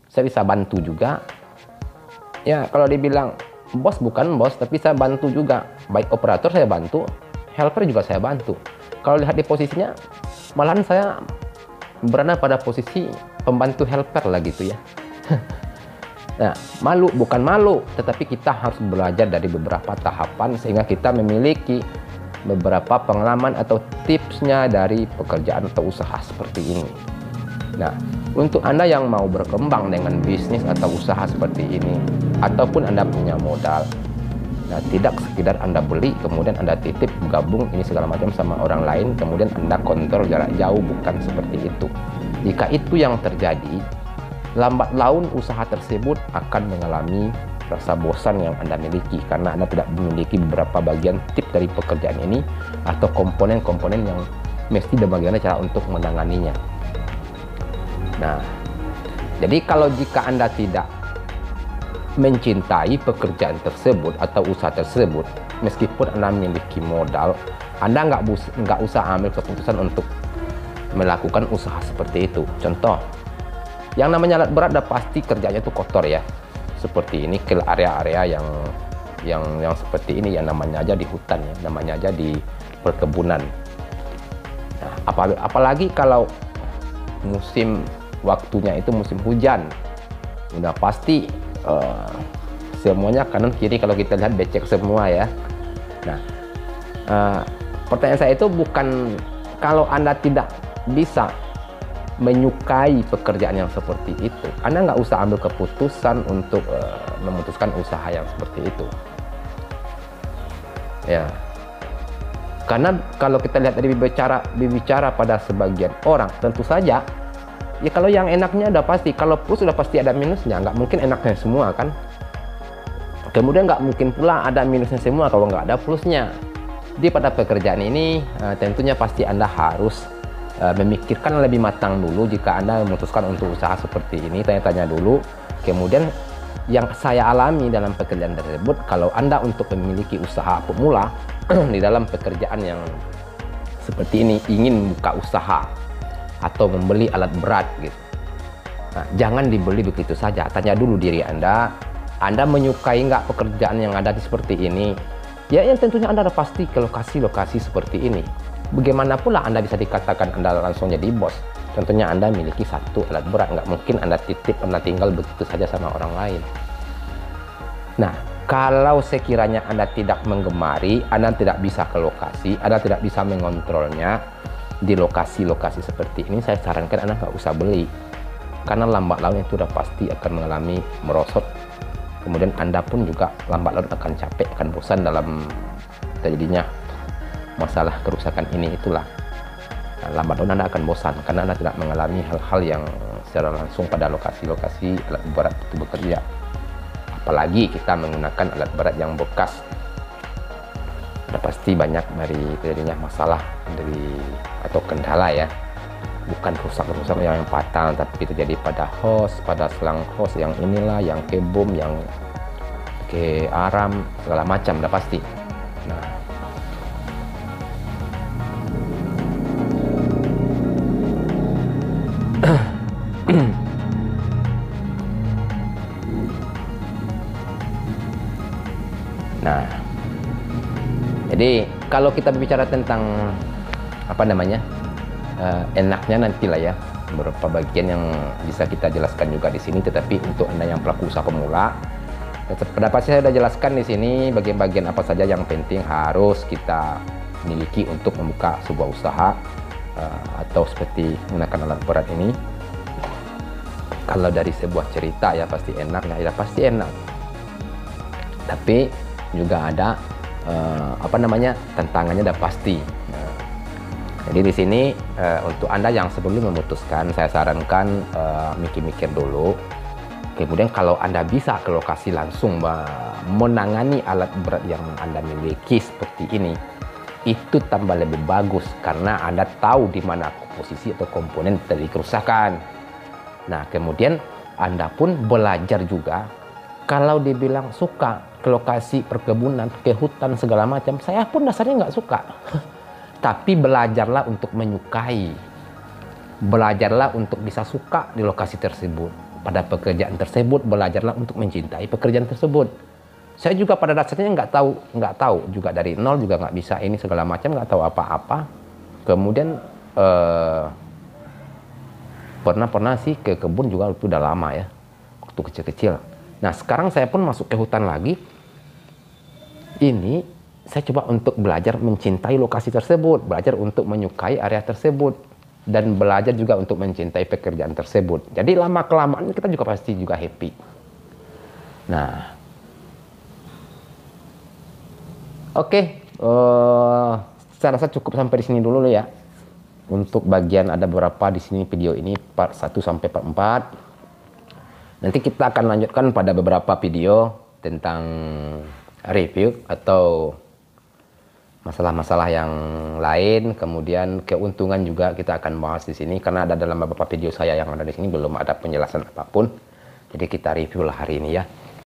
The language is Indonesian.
saya bisa bantu juga. Ya kalau dibilang bos, bukan bos, tapi saya bantu juga. Baik operator saya bantu, helper juga saya bantu. Kalau lihat di posisinya, malahan saya berada pada posisi pembantu helper lah gitu ya. Nah, malu, bukan malu, tetapi kita harus belajar dari beberapa tahapan sehingga kita memiliki beberapa pengalaman atau tipsnya dari pekerjaan atau usaha seperti ini. Nah, untuk Anda yang mau berkembang dengan bisnis atau usaha seperti ini, ataupun Anda punya modal, nah tidak sekedar Anda beli, kemudian Anda titip, gabung ini segala macam sama orang lain, kemudian Anda kontrol jarak jauh, bukan seperti itu. Jika itu yang terjadi, lambat laun usaha tersebut akan mengalami rasa bosan yang Anda miliki karena Anda tidak memiliki beberapa bagian tip dari pekerjaan ini atau komponen-komponen yang mesti dan bagaimana cara untuk menanganinya. Nah, jadi kalau jika Anda tidak mencintai pekerjaan tersebut atau usaha tersebut, meskipun Anda memiliki modal, Anda nggak usah ambil keputusan untuk melakukan usaha seperti itu. Contoh, yang namanya alat berat udah pasti kerjanya itu kotor ya. Seperti ini ke area-area yang seperti ini, yang namanya aja di hutan ya, namanya aja di perkebunan. Nah, apalagi kalau musim waktunya itu musim hujan, udah pasti semuanya kanan kiri kalau kita lihat becek semua ya. Nah, pertanyaan saya itu bukan kalau Anda tidak bisa menyukai pekerjaan yang seperti itu, Anda nggak usah ambil keputusan untuk memutuskan usaha yang seperti itu. Ya, karena kalau kita lihat dari bicara pada sebagian orang, tentu saja, ya kalau yang enaknya udah pasti, kalau plus sudah pasti ada minusnya, nggak mungkin enaknya semua kan. Kemudian nggak mungkin pula ada minusnya semua kalau nggak ada plusnya. Jadi pada pekerjaan ini tentunya pasti Anda harus memikirkan lebih matang dulu. Jika Anda memutuskan untuk usaha seperti ini, tanya-tanya dulu. Kemudian yang saya alami dalam pekerjaan tersebut, kalau Anda untuk memiliki usaha pemula di dalam pekerjaan yang seperti ini, ingin buka usaha atau membeli alat berat gitu, nah, jangan dibeli begitu saja. Tanya dulu diri Anda menyukai nggak pekerjaan yang ada di seperti ini? Ya, yang tentunya Anda pasti ke lokasi-lokasi seperti ini. Bagaimana pula Anda bisa dikatakan Anda langsung jadi bos? Contohnya Anda memiliki satu alat berat, nggak mungkin Anda titip, Anda tinggal begitu saja sama orang lain. Nah, kalau sekiranya Anda tidak menggemari, Anda tidak bisa ke lokasi, Anda tidak bisa mengontrolnya di lokasi-lokasi seperti ini, saya sarankan Anda nggak usah beli. Karena lambat laun itu sudah pasti akan mengalami merosot. Kemudian Anda pun juga lambat laun akan capek, akan bosan dalam terjadinya masalah kerusakan ini itulah. Nah, lambat laun Anda akan bosan karena Anda tidak mengalami hal-hal yang secara langsung pada lokasi-lokasi alat berat itu bekerja. Apalagi kita menggunakan alat berat yang bekas, sudah pasti banyak dari terjadinya masalah atau kendala ya. Bukan rusak-rusak yang patah, tapi terjadi pada hose, pada selang hose yang inilah, yang ke bom, yang ke aram, segala macam udah pasti. Nah, nah, jadi kalau kita berbicara tentang apa namanya, enaknya nantilah ya, beberapa bagian yang bisa kita jelaskan juga di sini. Tetapi untuk Anda yang pelaku usaha pemula, pendapat saya sudah jelaskan di sini bagian-bagian apa saja yang penting harus kita miliki untuk membuka sebuah usaha atau seperti menggunakan alat berat ini. Kalau dari sebuah cerita ya pasti enak, ya pasti enak. Tapi juga ada apa namanya, tantangannya udah pasti. Jadi di sini untuk Anda yang sebelum memutuskan, saya sarankan mikir-mikir dulu. Kemudian kalau Anda bisa ke lokasi langsung menangani alat berat yang Anda miliki seperti ini, itu tambah lebih bagus karena Anda tahu di mana posisi atau komponen dari kerusakan. Nah, kemudian Anda pun belajar juga. Kalau dibilang suka ke lokasi perkebunan, ke hutan segala macam, saya pun dasarnya nggak suka. Tapi belajarlah untuk menyukai. Belajarlah untuk bisa suka di lokasi tersebut. pada pekerjaan tersebut, belajarlah untuk mencintai pekerjaan tersebut. Saya juga pada dasarnya nggak tahu juga dari nol juga nggak bisa ini segala macam, nggak tahu apa-apa. Kemudian pernah sih ke kebun juga, itu udah lama ya, waktu kecil-kecil. Nah sekarang saya pun masuk ke hutan lagi. Ini saya coba untuk belajar mencintai lokasi tersebut, belajar untuk menyukai area tersebut, dan belajar juga untuk mencintai pekerjaan tersebut. Jadi lama-kelamaan kita juga pasti juga happy. Nah, oke, saya rasa cukup sampai di sini dulu ya. Untuk bagian ada beberapa di sini video ini part 1 sampai part 4. Nanti kita akan lanjutkan pada beberapa video tentang review atau masalah-masalah yang lain, kemudian keuntungan juga kita akan bahas di sini karena ada dalam beberapa video saya yang ada di sini belum ada penjelasan apapun. Jadi kita review lah hari ini ya.